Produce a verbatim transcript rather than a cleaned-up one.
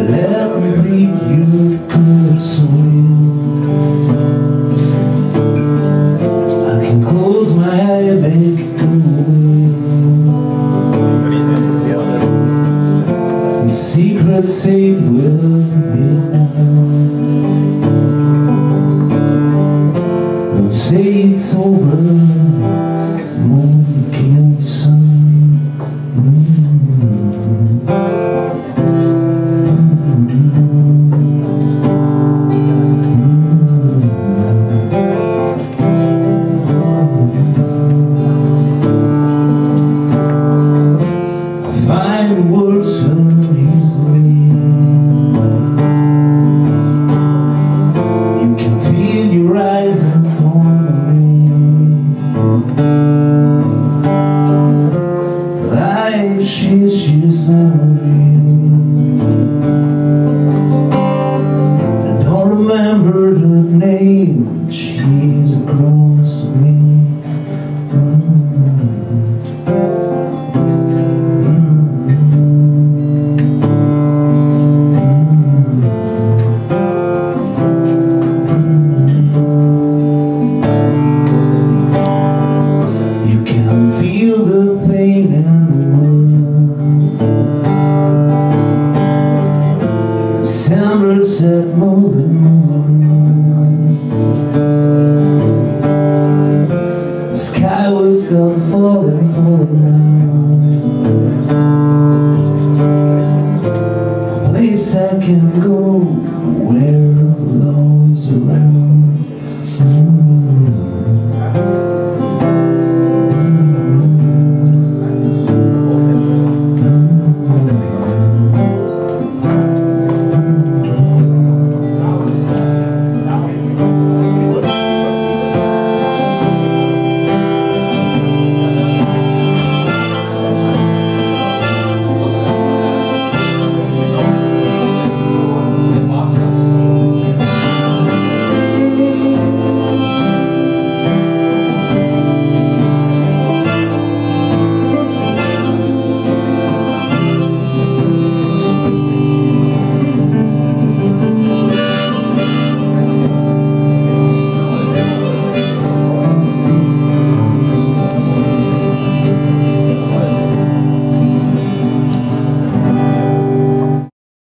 Let me read you good soul. I can close my eye and make it go away. The secret say will be found. Don't say it's over. Moon killed sun. Words so easily. You can feel your eyes upon me, like she's just memory. I don't remember the name, but she's across me. Feel the pain in the world. December said moving, moving. The sky was done falling, falling down. A place I can go where love's around.